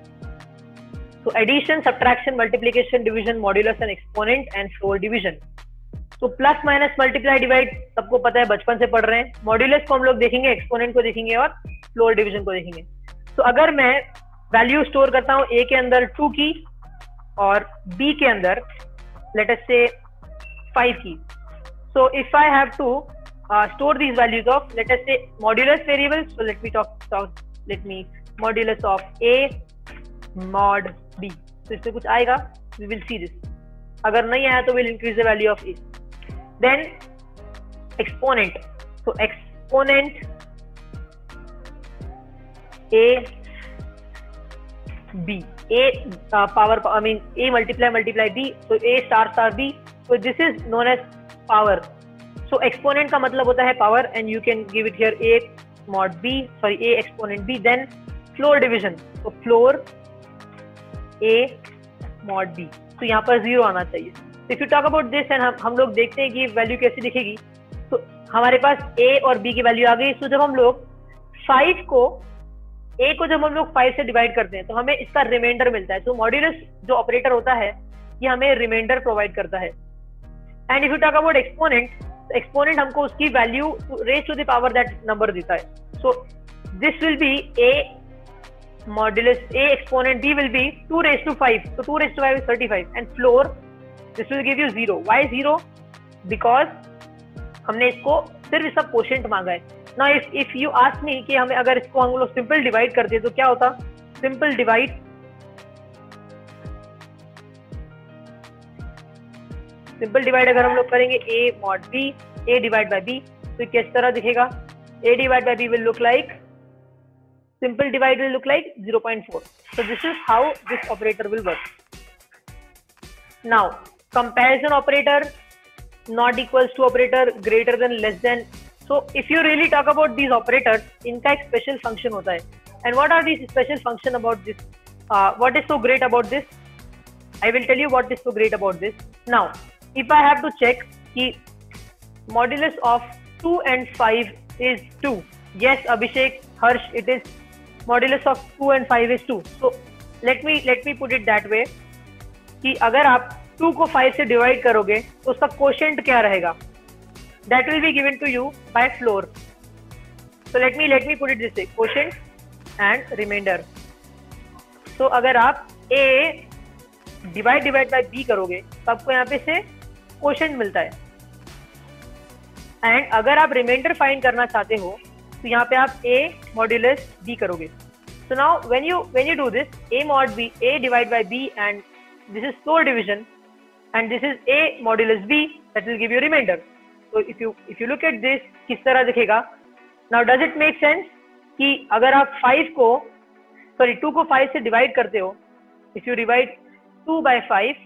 तो addition, subtraction, multiplication, division, modulus and exponent and floor division. तो प्लस, माइनस, मल्टीप्लाई, डिवाइड सबको पता है, बचपन से पढ़ रहे हैं. मॉड्यूलस को हम लोग देखेंगे, एक्सपोनेंट को देखेंगे और फ्लोर डिवीजन को देखेंगे. तो अगर मैं वैल्यू स्टोर करता हूँ ए के अंदर टू की और बी के अंदर लेट अस से फाइव की, so if I have to Uh, store these values of, let us say, modulus variables. So let me talk, talk let me modulus of a mod b. So इसमें कुछ आएगा, we will see this. अगर नहीं आया तो we'll increase the value of a. Then exponent. So exponent a b. A uh, power, I mean a multiply multiply b. So a star star b. So this is known as power. So exponent का मतलब होता है power and you can give it here a mod b, sorry a exponent b. Then floor division, so floor a mod b. तो यहाँ पर जीरो आना चाहिए. If you talk about this and हम हम लोग देखते हैं कि वैल्यू कैसी दिखेगी. तो हमारे पास a और b की वैल्यू आ गई. तो जब हम लोग फाइव को a को जब हम लोग फाइव से डिवाइड करते हैं तो हमें इसका रिमाइंडर मिलता है. तो मॉड्यूलस जो ऑपरेटर होता है ये हमें रिमाइंडर प्रोवाइड करता है. And if you talk about exponent, exponent हमको उसकी value raise to the power that number देता है. So this will be a modulus a exponent b will be two raise to five. तो two raise to five is thirty five and floor this will give you zero. Why zero? Because हमने इसको सिर्फ इसका क्वोशिएंट मांगा है. Now if if you ask me कि हमें अगर इसको हम लोग सिंपल डिवाइड करते तो क्या होता? सिंपल डिवाइड, सिंपल डिवाइड अगर हम लोग करेंगे a mod b, a divide by b, तो किस तरह दिखेगा? a divide by b will look like, simple divide will look like zero point four. So this is how this operator will work. Now comparison operator, not equals to operator, greater than, less than. So if you really talk about these operators, इनका एक special function होता है. And what are these special function about this? Uh, what is so great about this? I will tell you what is so great about this. Now if I have to check कि modulus of two and five is two. Yes, Abhishek, Harsh, it is modulus of two and five is two. So let me let me put it that way कि अगर आप two को five से divide करोगे तो उसका quotient क्या रहेगा? That will be given to you by floor. So let me let me put it this way: quotient and remainder. So अगर आप A divide divide by B करोगे तो आपको यहाँ पे से क्वोशंट मिलता है, एंड अगर आप रिमाइंडर फाइंड करना चाहते हो तो यहाँ पे आप A मॉड्यूलस B करोगे. So now when you when you do this, A mod B, A divide by B, and this is floor division, and this is A modulus B, that will give you remainder. तो if you if you look at this, किस तरह दिखेगा? Now does it make sense कि अगर आप फाइव को सॉरी टू को फाइव से डिवाइड करते हो, if you divide two by five,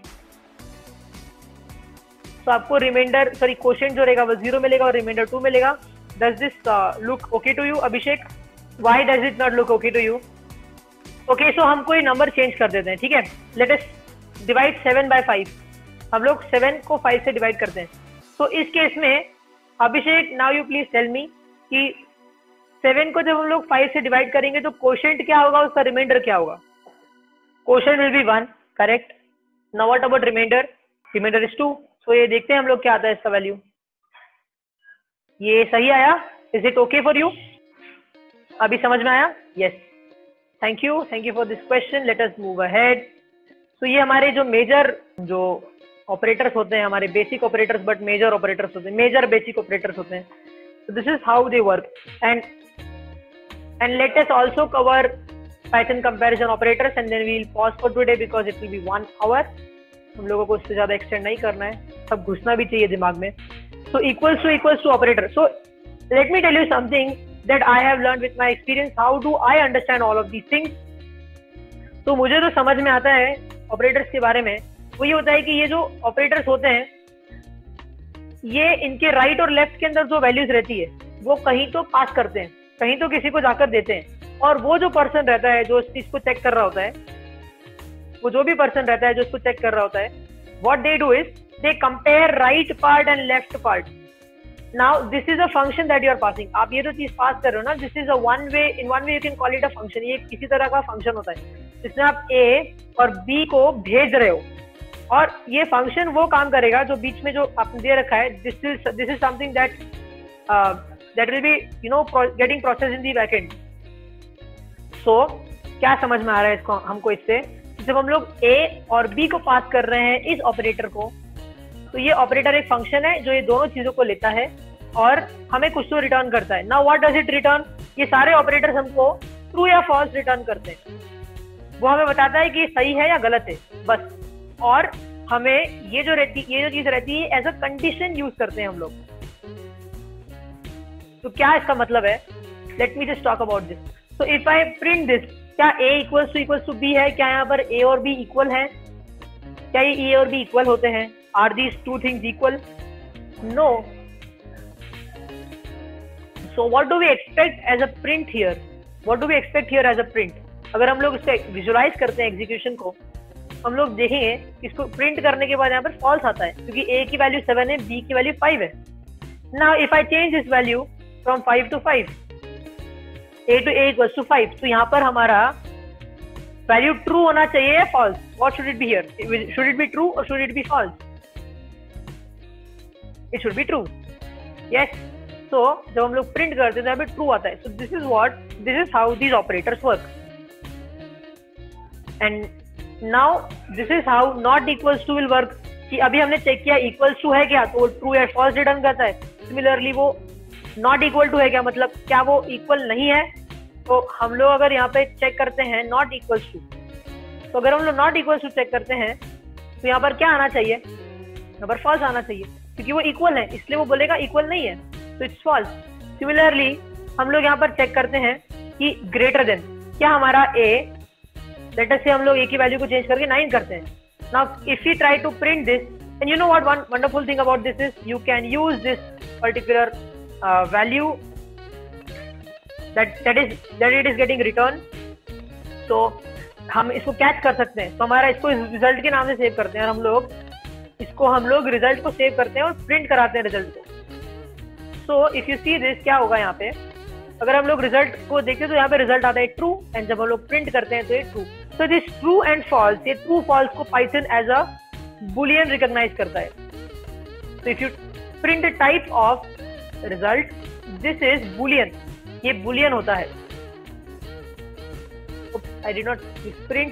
तो आपको रिमाइंडर सॉरी क्वोशंट जो रहेगा वो जीरो मिलेगा और रिमाइंडर टू मिलेगा. Does this look okay to you Abhishek? Why does it not look okay to you? Okay, so हम कोई नंबर चेंज कर देते हैं, ठीक है. Let us divide seven by five. हम लोग सेवन को फाइव से डिवाइड करते हैं. तो इस केस में Abhishek, now you please tell me कि सेवन को जब हम लोग फाइव से डिवाइड करेंगे तो क्वोशंट क्या होगा, उसका रिमाइंडर क्या होगा? Quotient will be one, correct. Now what about remainder? Remainder is two. So ये देखते हैं हम लोग क्या आता है इसका वैल्यू. ये सही आया? Is it okay for you? अभी समझ में आया? Yes, thank you thank you for this question. Let us move ahead. तो ये हमारे जो मेजर जो ऑपरेटर्स होते हैं, हमारे basic operators but major operators होते हैं, मेजर बेसिक ऑपरेटर्स होते हैं. So this is how they work, and and let us also cover Python comparison operators, and then we'll pause for today because it will be one hour. हम लोगों को इससे ज्यादा एक्सटेंड नहीं करना है, सब घुसना भी चाहिए दिमाग में. So equals to equals to operator. So let me tell you something that I have learned with my experience. How do I understand all of these things? तो मुझे जो समझ में आता है ऑपरेटर्स के बारे में वो ये होता है कि ये जो ऑपरेटर्स होते हैं, ये इनके राइट और लेफ्ट के अंदर जो वैल्यूज रहती है वो कहीं तो पास करते हैं, कहीं तो किसी को जाकर देते हैं, और वो जो पर्सन रहता है जो इस चीज को चेक कर रहा होता है, वो जो भी पर्सन रहता है जो इसको चेक कर रहा होता है, what they do is they compare right part and left part. Now this is a function that you are passing. आप ये जो चीज पास कर रहे हो ना, this is a one way, in one way you can call it a function. ये किसी तरह का फंक्शन होता है जिसमें आप ए और बी को भेज रहे हो, और ये फंक्शन वो काम करेगा जो बीच में जो आपने दे रखा है. This is this is something that that will be you know getting process in the backend. सो क्या समझ में आ रहा है इसको हमको इससे? जब हम लोग ए और बी को पास कर रहे हैं इस ऑपरेटर को, तो ये ऑपरेटर एक फंक्शन है जो ये दोनों चीजों को लेता है और हमें कुछ तो रिटर्न करता है. Now what does it return? ये सारे ऑपरेटर्स हमको ट्रू या फॉल्स रिटर्न करते हैं. वो हमें बताता है कि सही है या गलत है, बस. और हमें ये जो रहती ये जो चीज रहती है एज अ कंडीशन यूज करते हैं हम लोग. तो क्या इसका मतलब है? Let me just talk about this. So if I print this, क्या a equals to equals to b है? क्या यहाँ पर a और b इक्वल है? क्या ये a और b इक्वल होते हैं? Are these two things equal? No. So what do we expect as a print here? What do we expect here as a print? अगर हम लोग इसको विजुलाइज करते हैं एग्जीक्यूशन को, हम लोग देखेंगे इसको प्रिंट करने के बाद यहाँ पर फॉल्स आता है क्योंकि a की वैल्यू सेवन है, b की वैल्यू फाइव है. Now if I change this value from five to five, a to a equals to five, तो यहाँ पर हमारा वैल्यू ट्रू होना चाहिए या false? What should it be here? Should it be true और should it be false? It should be true. Yes. So जब हम लोग प्रिंट करते हैं तो यहाँ पे ट्रू आता है. So this is what this is how these operators work. And now this is how not equals to will work. कि अभी हमने चेक किया इक्वल्स टू है क्या, तो वो ट्रू या फॉल्स रिटर्न करता है. सिमिलरली वो नॉट इक्वल टू है क्या, मतलब क्या वो इक्वल नहीं है, तो हम लोग अगर यहाँ पे चेक करते हैं नॉट इक्वल्स टू, तो अगर हम लोग नॉट इक्वल्स टू चेक करते हैं तो यहाँ पर क्या आना चाहिए? यहाँ पर फॉल्स आना चाहिए क्योंकि वो इक्वल है, इसलिए वो बोलेगा इक्वल नहीं है, तो इट्स फॉल्स. सिमिलरली हम लोग यहाँ पर चेक करते हैं कि ग्रेटर देन, क्या हमारा a, लेट अस से हम लोग a की वैल्यू को चेंज करके नाइन करते हैं. Now if we try to print this, and you know what one wonderful thing about this is you can use this particular value that that is that it is getting return. तो हम इसको कैच कर सकते हैं, तो हमारा इसको रिजल्ट के नाम से सेव करते हैं और हम लोग इसको हम लोग रिजल्ट को सेव करते हैं और प्रिंट कराते हैं रिजल्ट को। So if you see this, क्या होगा यहाँ पे, अगर हम लोग रिजल्ट को देखते हैं तो यहाँ पे रिजल्ट आता है ट्रू, एंड जब हम लोग प्रिंट करते हैं तो ये true. So this true and false, ये ट्रू फॉल्स को Python as a boolean recognise करता है। So if you print type of result, this is boolean, ये बुलियन होता है। आई डिड नॉट प्रिंट,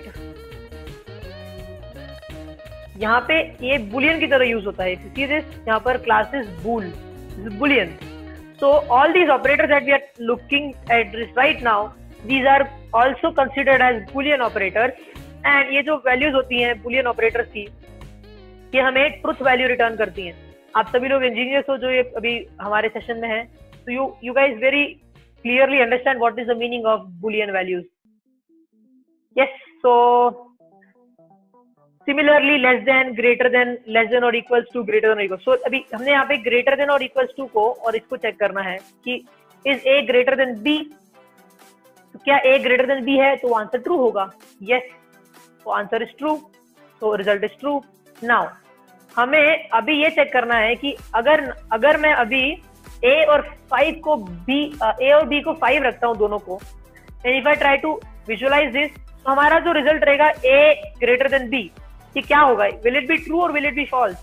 यहाँ पे ये बुलियन की तरह यूज होता है। सी दिस, यहाँ पर class is bool, boolean. So all these operators that we are looking at right now, these are also considered as boolean operators. And ये जो वैल्यूज होती हैं बुलियन ऑपरेटर्स की, ये हमें ट्रुथ वैल्यू रिटर्न करती हैं। आप सभी लोग इंजीनियर्स हो जो ये अभी हमारे सेशन में हैं, तो you you guys very clearly understand what is the meaning of boolean values. Yes, so similarly less than, greater than, less than और इक्वल्स टू, ग्रेटर देन और इक्वल। सो अभी हमने यहाँ पे ग्रेटर देन और इक्वल्स टू को और इसको चेक करना है कि is A greater than B, तो क्या ए ग्रेटर देन बी है, तो आंसर ट्रू होगा। यस, तो आंसर इज ट्रू, तो रिजल्ट इज ट्रू। नाउ हमें अभी ये चेक करना है कि अगर अगर मैं अभी ए और फाइव को बी, ए और बी को फाइव रखता हूँ दोनों को, and if I try to visualize this, तो हमारा जो रिजल्ट रहेगा ए ग्रेटर देन बी, ये क्या होगा, विल इट बी ट्रू और विल इट बी फॉल्स?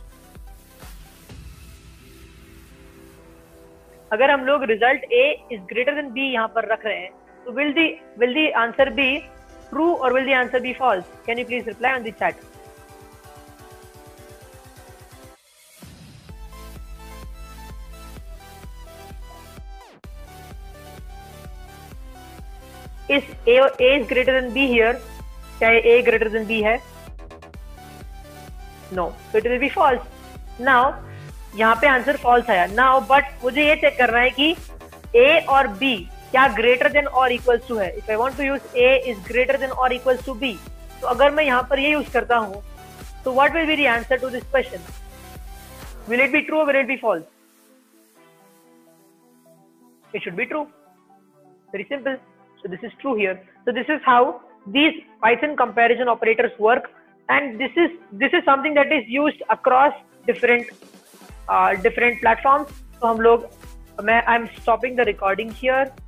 अगर हम लोग result A is greater than B यहाँ पर रख रहे हैं, तो will the will the answer be true और will the answer be false? Can you please reply on the chat? Is A A is greater than B here? क्या A greater than B है? No, so it will be false. Now यहाँ पे आंसर false आया। Now but मुझे ये चेक करना है कि A और B क्या greater than or equals to है। If I want to use A is greater than or equals to B, तो अगर मैं यहाँ पर ये यूज करता हूँ, तो what will be the answer to this question? Will it be true or will it be false? It should be true. Very simple. So this is true here. So this is how these Python comparison operators work, and this is this is something that is used across different uh, different platforms. So हम लोग, मैं I'm stopping the recording here.